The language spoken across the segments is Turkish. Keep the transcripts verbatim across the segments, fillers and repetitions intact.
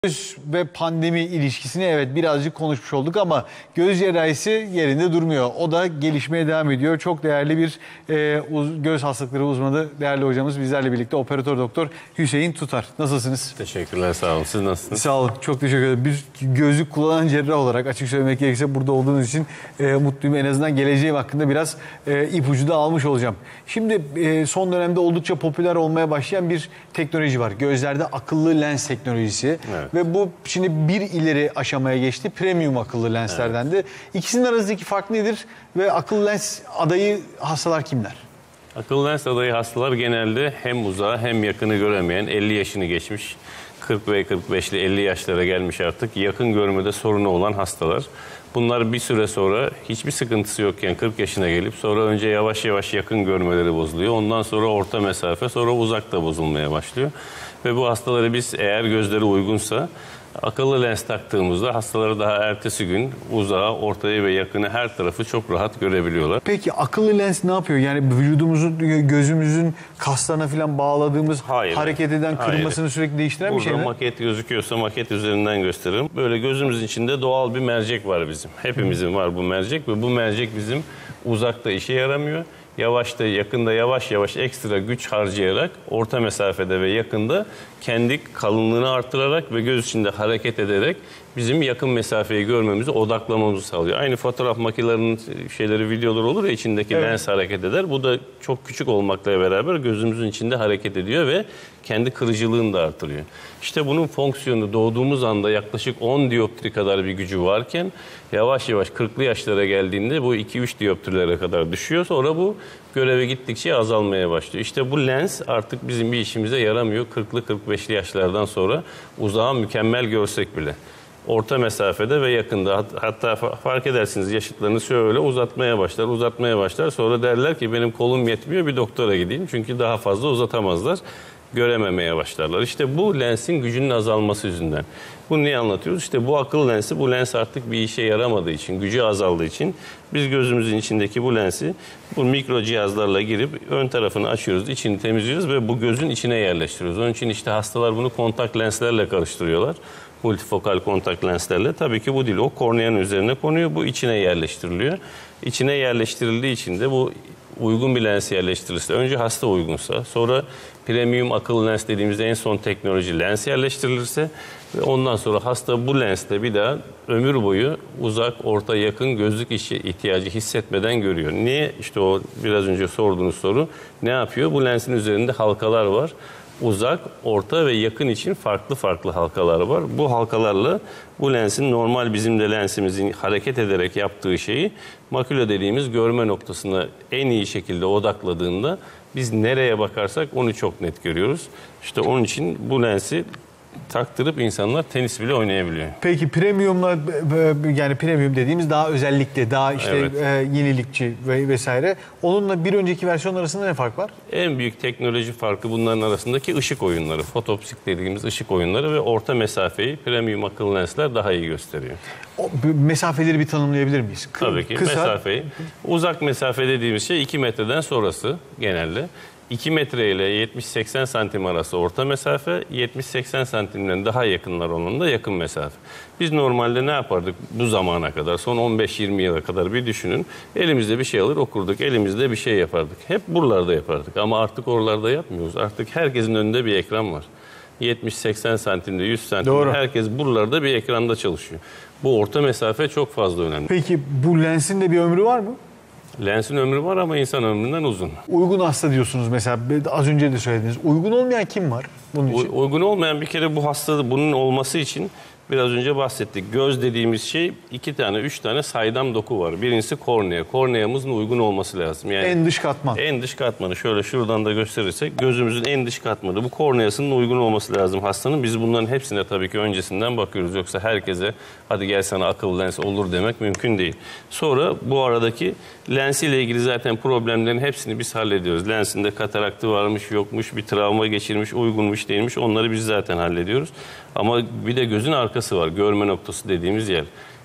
Göz ve pandemi ilişkisini evet birazcık konuşmuş olduk ama göz cerrahisi yerinde durmuyor. O da gelişmeye devam ediyor. Çok değerli bir e, uz, göz hastalıkları uzmanı değerli hocamız bizlerle birlikte operatör doktor Hüseyin Tutar. Nasılsınız? Teşekkürler, sağ olun. Siz nasılsınız? Sağ olun, çok teşekkür ederim. Bir gözlük kullanan cerrah olarak açık söylemek gerekirse burada olduğunuz için e, mutluyum. En azından geleceğim hakkında biraz e, ipucu da almış olacağım. Şimdi e, son dönemde oldukça popüler olmaya başlayan bir teknoloji var. Gözlerde akıllı lens teknolojisi. Evet. Ve bu şimdi bir ileri aşamaya geçti. Premium akıllı lenslerden de. İkisinin arasındaki fark nedir? Ve akıllı lens adayı hastalar kimler? Akıllı lens adayı hastalar genelde hem uzağı hem yakını göremeyen, elli yaşını geçmiş, kırk ve kırk beşli elli yaşlara gelmiş artık yakın görmede sorunu olan hastalar. Bunlar bir süre sonra hiçbir sıkıntısı yokken kırk yaşına gelip sonra önce yavaş yavaş yakın görmeleri bozuluyor. Ondan sonra orta mesafe, sonra uzakta bozulmaya başlıyor. Ve bu hastaları biz eğer gözleri uygunsa akıllı lens taktığımızda hastaları daha ertesi gün uzağı, ortayı ve yakını her tarafı çok rahat görebiliyorlar. Peki akıllı lens ne yapıyor? Yani vücudumuzun, gözümüzün kaslarına falan bağladığımız, hayır, hareket eden, kırılmasını hayır. sürekli değiştiren bir şey mi? Burada maket gözüküyorsa maket üzerinden gösteririm. Böyle gözümüzün içinde doğal bir mercek var bizim. Hepimizin var bu mercek ve bu mercek bizim uzakta işe yaramıyor. Yavaşta, yakında yavaş yavaş ekstra güç harcayarak orta mesafede ve yakında kendi kalınlığını artırarak ve göz içinde hareket ederek bizim yakın mesafeyi görmemizi, odaklamamızı sağlıyor. Aynı fotoğraf makinelerinin şeyleri, videoları olur ya, içindeki evet. lens hareket eder. Bu da çok küçük olmakla beraber gözümüzün içinde hareket ediyor ve kendi kırıcılığını da artırıyor. İşte bunun fonksiyonu doğduğumuz anda yaklaşık on dioptri kadar bir gücü varken yavaş yavaş kırklı yaşlara geldiğinde bu iki üç dioptrilere kadar düşüyor. Sonra bu göreve gittikçe azalmaya başlıyor. İşte bu lens artık bizim bir işimize yaramıyor. kırklı kırk beşli yaşlardan sonra uzağı mükemmel görsek bile. Orta mesafede ve yakında, hatta fark edersiniz yaşıtlarını şöyle uzatmaya başlar, uzatmaya başlar. Sonra derler ki benim kolum yetmiyor, bir doktora gideyim. Çünkü daha fazla uzatamazlar, görememeye başlarlar. İşte bu lensin gücünün azalması yüzünden. Bunu niye anlatıyoruz? İşte bu akıllı lensi, bu lens artık bir işe yaramadığı için, gücü azaldığı için biz gözümüzün içindeki bu lensi bu mikro cihazlarla girip ön tarafını açıyoruz, içini temizliyoruz ve bu gözün içine yerleştiriyoruz. Onun için işte hastalar bunu kontak lenslerle karıştırıyorlar. Multifokal kontak lenslerle. Tabii ki bu değil. O korneanın üzerine konuyor. Bu içine yerleştiriliyor. İçine yerleştirildiği için de bu uygun bir lens yerleştirilirse, önce hasta uygunsa, sonra premium akıllı lens dediğimizde en son teknoloji lens yerleştirilirse ve ondan sonra hasta bu lensle bir daha ömür boyu uzak, orta, yakın gözlük işi ihtiyacı hissetmeden görüyor. Niye? İşte o biraz önce sorduğunuz soru. Ne yapıyor? Bu lensin üzerinde halkalar var. Uzak, orta ve yakın için farklı farklı halkalar var. Bu halkalarla bu lensin normal bizim de lensimizin hareket ederek yaptığı şeyi makula dediğimiz görme noktasına en iyi şekilde odakladığında biz nereye bakarsak onu çok net görüyoruz. İşte onun için bu lensi taktırıp insanlar tenis bile oynayabiliyor. Peki premiumla, yani premium dediğimiz daha özellikle, daha işte evet. e, yenilikçi ve vesaire. Onunla bir önceki versiyon arasında ne fark var? En büyük teknoloji farkı bunların arasındaki ışık oyunları. Fotopsik dediğimiz ışık oyunları ve orta mesafeyi premium akıllı lensler daha iyi gösteriyor. O, mesafeleri bir tanımlayabilir miyiz? Kı Tabii ki. Kısa. Mesafeyi. Uzak mesafe dediğimiz şey iki metreden sonrası genelde. iki metre ile yetmiş seksen santim arası orta mesafe, yetmiş seksen santimden daha yakınlar olan da yakın mesafe. Biz normalde ne yapardık bu zamana kadar, son on beş yirmi yıla kadar bir düşünün. Elimizde bir şey alır okurduk, elimizde bir şey yapardık. Hep buralarda yapardık ama artık oralarda yapmıyoruz. Artık herkesin önünde bir ekran var. yetmiş seksen santimde, yüz santimde Doğru. herkes buralarda bir ekranda çalışıyor. Bu orta mesafe çok fazla önemli. Peki bu lensin de bir ömrü var mı? Lensin ömrü var ama insan ömründen uzun. Uygun hasta diyorsunuz mesela, az önce de söylediniz. Uygun olmayan kim var bunun için? U- uygun olmayan bir kere bu hastada bunun olması için biraz önce bahsettik. Göz dediğimiz şey iki tane, üç tane saydam doku var. Birincisi kornea. Korneamızın uygun olması lazım. Yani en dış katman. En dış katmanı şöyle şuradan da gösterirsek gözümüzün en dış katmanı. Bu korneasının uygun olması lazım hastanın. Biz bunların hepsine tabii ki öncesinden bakıyoruz. Yoksa herkese hadi gel sana akıllı lens olur demek mümkün değil. Sonra bu aradaki lensiyle ilgili zaten problemlerin hepsini biz hallediyoruz. Lensinde kataraktı varmış, yokmuş, bir travma geçirmiş, uygunmuş, değilmiş. Onları biz zaten hallediyoruz. Ama bir de gözün arkası var. Görme noktası dediğimiz yer.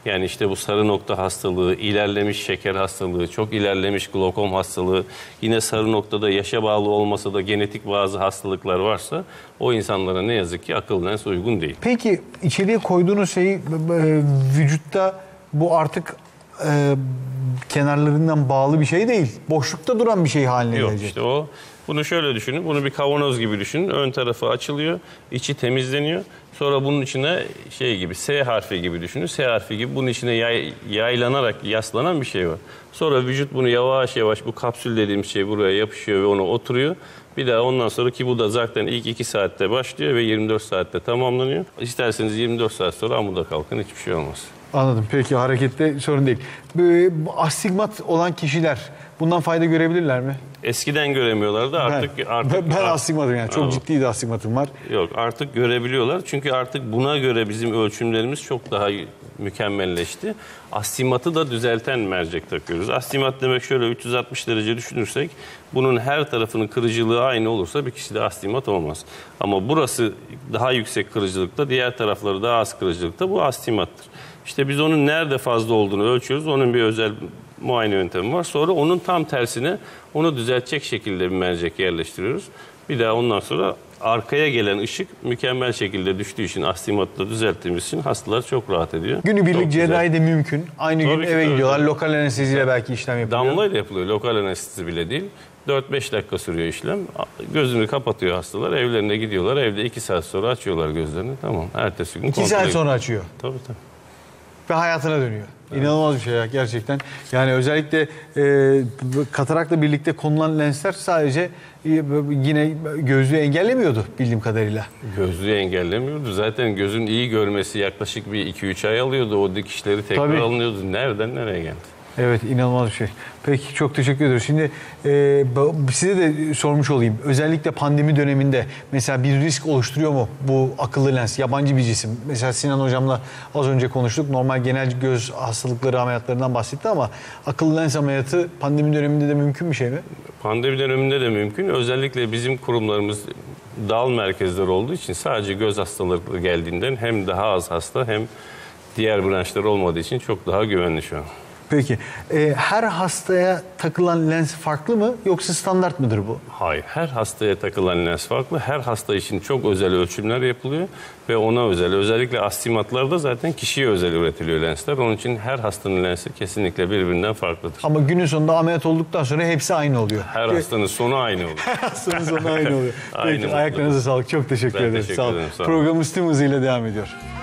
Yani işte bu sarı nokta hastalığı, ilerlemiş şeker hastalığı, çok ilerlemiş glokom hastalığı, yine sarı noktada yaşa bağlı olmasa da genetik bazı hastalıklar varsa o insanlara ne yazık ki akıllı lens uygun değil. Peki içeriye koyduğunuz şeyi e, vücutta bu artık e, kenarlarından bağlı bir şey değil. Boşlukta duran bir şey haline Yok gelecek. işte o. Bunu şöyle düşünün. Bunu bir kavanoz gibi düşünün. Ön tarafı açılıyor. İçi temizleniyor. Sonra bunun içine şey gibi S harfi gibi düşünün. S harfi gibi bunun içine yay, yaylanarak yaslanan bir şey var. Sonra vücut bunu yavaş yavaş bu kapsül dediğimiz şey buraya yapışıyor ve ona oturuyor. Bir daha ondan sonra ki bu da zaten ilk iki saatte başlıyor ve yirmi dört saatte tamamlanıyor. İsterseniz yirmi dört saat sonra amuda kalkın, hiçbir şey olmaz. Anladım. Peki harekette sorun değil. Bu, bu astigmat olan kişiler bundan fayda görebilirler mi? Eskiden göremiyorlardı artık. Ben, artık ben, ben artık- astigmatım yani. Çok Aa. ciddi de astigmatım var. Yok artık görebiliyorlar. Çünkü artık buna göre bizim ölçümlerimiz çok daha mükemmelleşti. Astigmatı da düzelten mercek takıyoruz. Astigmat demek şöyle üç yüz altmış derece düşünürsek bunun her tarafının kırıcılığı aynı olursa bir kişide astigmat olmaz. Ama burası daha yüksek kırıcılıkta, diğer tarafları daha az kırıcılıkta, bu astigmattır. İşte biz onun nerede fazla olduğunu ölçüyoruz. Onun bir özel muayene yöntemi var. Sonra onun tam tersine onu düzeltecek şekilde bir mercek yerleştiriyoruz. Bir daha ondan sonra arkaya gelen ışık mükemmel şekilde düştüğü için, astigmatı da düzelttiğimiz için hastalar çok rahat ediyor. Günübirlik Çok güzel. cerrahi de mümkün. Aynı Tabii gün ki, eve tabii, gidiyorlar. tabii. Lokal anesteziyle belki işlem yapılıyor. Damlayla yapılıyor. Lokal anestezi bile değil. dört beş dakika sürüyor işlem. Gözünü kapatıyor hastalar. Evlerine gidiyorlar. Evde iki saat sonra açıyorlar gözlerini. Tamam. Ertesi gün İki kontrole saat gidiyor. sonra açıyor. Tabii tabii. Ve hayatına dönüyor. İnanılmaz bir şey ya gerçekten. Yani özellikle e, katarakla birlikte konulan lensler sadece e, yine gözlüğü engellemiyordu bildiğim kadarıyla. Gözlüğü engellemiyordu. Zaten gözün iyi görmesi yaklaşık bir iki üç ay alıyordu. O dikişleri tekrar Tabii. alınıyordu. Nereden nereye geldi? Evet, inanılmaz bir şey. Peki, çok teşekkür ediyoruz. Şimdi e, ba- size de sormuş olayım. Özellikle pandemi döneminde mesela bir risk oluşturuyor mu bu akıllı lens? Yabancı bir cisim. Mesela Sinan hocamla az önce konuştuk. Normal genel göz hastalıkları ameliyatlarından bahsetti ama akıllı lens ameliyatı pandemi döneminde de mümkün bir şey mi? Pandemi döneminde de mümkün. Özellikle bizim kurumlarımız dal merkezleri olduğu için sadece göz hastalıkları geldiğinden hem daha az hasta hem diğer branşlar olmadığı için çok daha güvenli şu an. Peki, e, her hastaya takılan lens farklı mı yoksa standart mıdır bu? Hayır. Her hastaya takılan lens farklı. Her hasta için çok özel ölçümler yapılıyor ve ona özel. Özellikle astigmatlarda zaten kişiye özel üretiliyor lensler. Onun için her hastanın lensi kesinlikle birbirinden farklıdır. Ama günün sonunda ameliyat olduktan sonra hepsi aynı oluyor. Her hastanın sonu aynı olur. Hastanın sonu aynı oluyor. Aynı Peki, mutlu. ayaklarınıza sağlık. Çok teşekkür Ben ederim. teşekkür Sağ olun. ederim, sağ olun. Programımız tüm hızıyla devam ediyor.